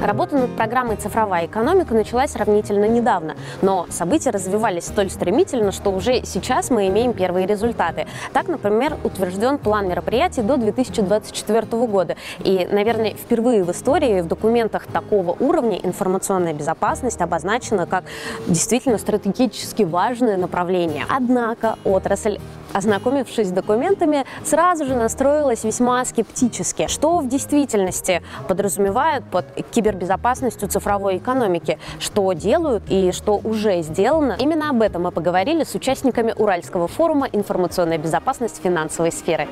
Работа над программой «Цифровая экономика» началась сравнительно недавно, но события развивались столь стремительно, что уже сейчас мы имеем первые результаты. Так, например, утвержден план мероприятий до 2024 года. И, наверное, впервые в истории в документах такого уровня информационная безопасность обозначена как действительно стратегически важное направление. Однако отрасль, ознакомившись с документами, сразу же настроилась весьма скептически. Что в действительности подразумевают под кибербезопасностью цифровой экономики? Что делают и что уже сделано? Именно об этом мы поговорили с участниками Уральского форума «Информационная безопасность финансовой сферы».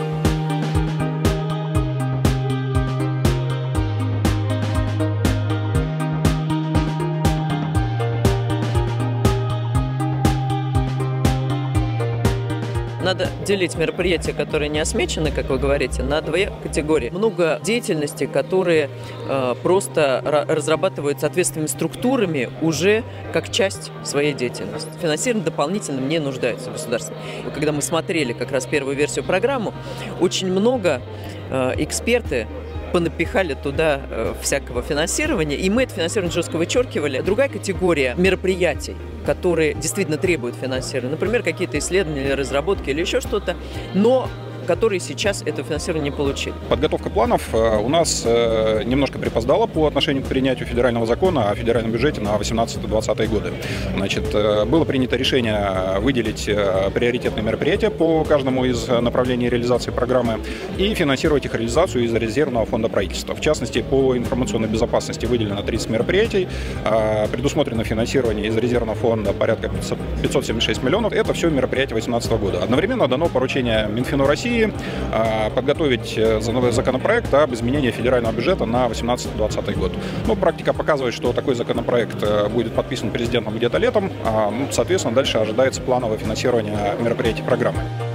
Надо делить мероприятия, которые не осмечены, как вы говорите, на две категории. Много деятельности, которые просто разрабатывают соответственными структурами уже как часть своей деятельности. Финансирование дополнительно не нуждается в государстве. Когда мы смотрели как раз первую версию программы, очень много эксперты понапихали туда всякого финансирования, и мы это финансирование жестко вычеркивали. Другая категория мероприятий, которые действительно требуют финансирования, например, какие-то исследования или разработки или еще что-то, но которые сейчас это финансирование не получили. Подготовка планов у нас немножко припоздала по отношению к принятию федерального закона о федеральном бюджете на 18-20 годы. Значит, было принято решение выделить приоритетные мероприятия по каждому из направлений реализации программы и финансировать их реализацию из резервного фонда правительства. В частности, по информационной безопасности выделено 30 мероприятий, предусмотрено финансирование из резервного фонда порядка 576 миллионов. Это все мероприятия 2018 года. Одновременно дано поручение Минфину России подготовить законопроект об изменении федерального бюджета на 2018-2020 год. Ну, практика показывает, что такой законопроект будет подписан президентом где-то летом, соответственно, дальше ожидается плановое финансирование мероприятий программы.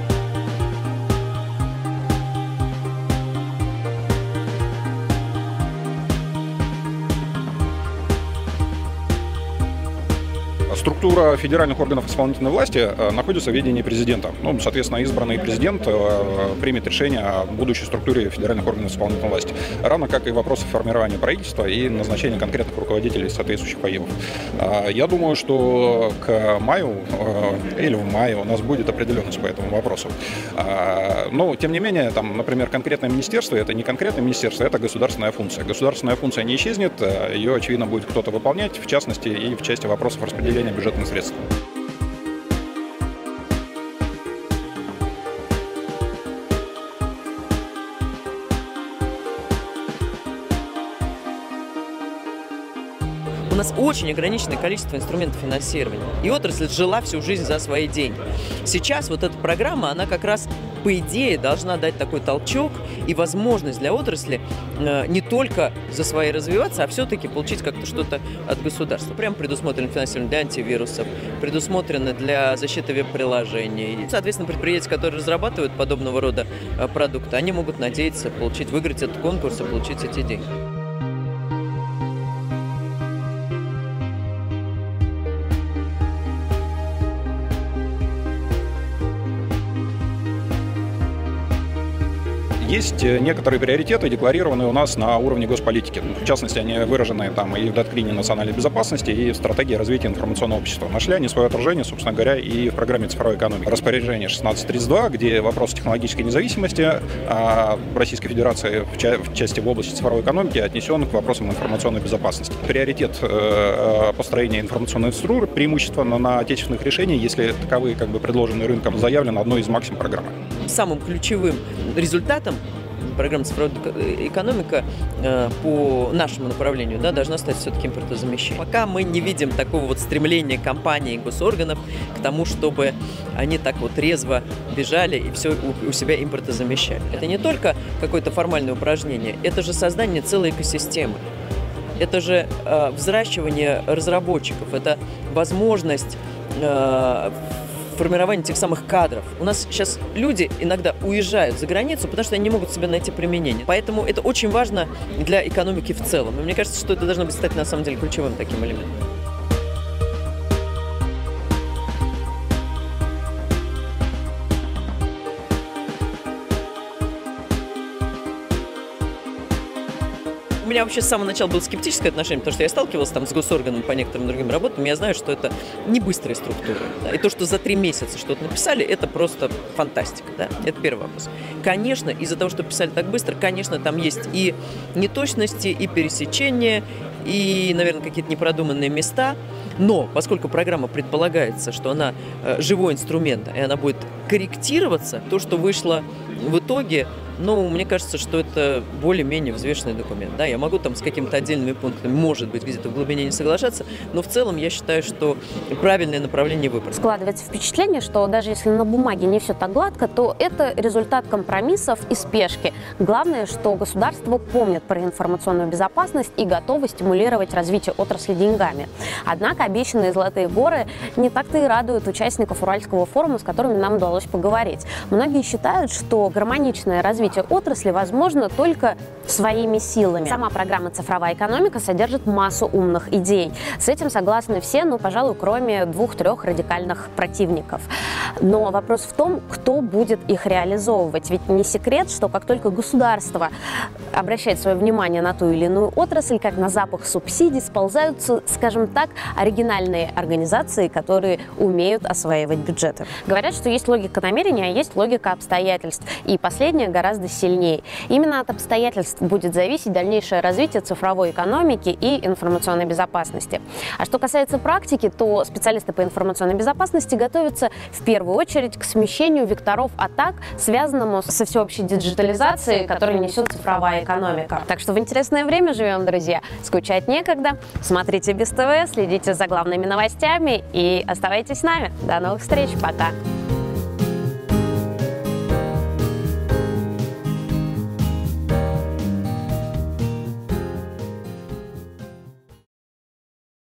Структура федеральных органов исполнительной власти находится в ведении президента. Ну, соответственно, избранный президент примет решение о будущей структуре федеральных органов исполнительной власти. Равно как и вопросы формирования правительства и назначения конкретных руководителей соответствующих поедов. Я думаю, что к маю или в мае у нас будет определенность по этому вопросу. Но, тем не менее, там, например, конкретное министерство — это не конкретное министерство, это государственная функция. Государственная функция не исчезнет, ее, очевидно, будет кто-то выполнять, в частности, и в части вопросов распределения бюджетных средств. У нас очень ограниченное количество инструментов финансирования. И отрасль жила всю жизнь за свои деньги. Сейчас вот эта программа, она как раз, по идее, должна дать такой толчок и возможность для отрасли не только за свои развиваться, а все-таки получить как-то что-то от государства. Прям предусмотрено финансирование для антивирусов, предусмотрено для защиты веб-приложений. Соответственно, предприятия, которые разрабатывают подобного рода продукты, они могут надеяться выиграть этот конкурс и получить эти деньги. Есть некоторые приоритеты, декларированные у нас на уровне госполитики. В частности, они выражены там и в доктрине национальной безопасности, и в стратегии развития информационного общества. Нашли они свое отражение, собственно говоря, и в программе цифровой экономики. Распоряжение 1632, где вопрос технологической независимости Российской Федерации в части в области цифровой экономики отнесен к вопросам информационной безопасности. Приоритет построения информационной инфраструктуры преимущественно на отечественных решениях, если таковые предложены рынком, заявлено одной из максим программы. Самым ключевым результатом программы «Цифровая экономика» по нашему направлению должна стать все-таки импортозамещение. Пока мы не видим такого стремления компаний и госорганов к тому, чтобы они так резво бежали и все у себя импортозамещали. Это не только какое-то формальное упражнение, это же создание целой экосистемы. Это же взращивание разработчиков, это возможность формирование тех самых кадров. У нас сейчас люди иногда уезжают за границу, потому что они не могут себе найти применение. Поэтому это очень важно для экономики в целом. И мне кажется, что это должно быть стать на самом деле ключевым таким элементом. У меня вообще с самого начала было скептическое отношение, потому что я сталкивалась там с госорганом по некоторым другим работам, я знаю, что это не быстрые структуры. Да, и то, что за 3 месяца что-то написали, это просто фантастика. Да? Это первый вопрос. Конечно, из-за того, что писали так быстро, конечно, там есть и неточности, и пересечения, и, наверное, какие-то непродуманные места. Но поскольку программа предполагается, что она живой инструмент, и она будет корректироваться, то, что вышло в итоге, ну, мне кажется, что это более-менее взвешенный документ. Да, я могу там с какими-то отдельными пунктами, может быть, где-то в глубине не соглашаться, но в целом я считаю, что правильное направление выбора. Складывается впечатление, что даже если на бумаге не все так гладко, то это результат компромиссов и спешки. Главное, что государство помнит про информационную безопасность и готово стимулировать развитие отрасли деньгами. Однако обещанные золотые горы не так-то и радуют участников Уральского форума, с которыми нам удалось поговорить. Многие считают, что гармоничное развитие отрасли возможно только своими силами. Сама программа «Цифровая экономика» содержит массу умных идей. С этим согласны все, ну, пожалуй, кроме 2-3 радикальных противников. Но вопрос в том, кто будет их реализовывать. Ведь не секрет, что как только государство обращает свое внимание на ту или иную отрасль, как на запах субсидий, сползаются, скажем так, оригинальные организации, которые умеют осваивать бюджеты. Говорят, что есть логика намерения, а есть логика обстоятельств. И последняя гораздо сильнее. Именно от обстоятельств будет зависеть дальнейшее развитие цифровой экономики и информационной безопасности. А что касается практики, то специалисты по информационной безопасности готовятся в первую очередь к смещению векторов атак, связанному со всеобщей диджитализацией, которую несет цифровая экономика. Так что в интересное время живем, друзья. Скучать некогда. Смотрите Без ТВ, следите за главными новостями и оставайтесь с нами. До новых встреч. Пока.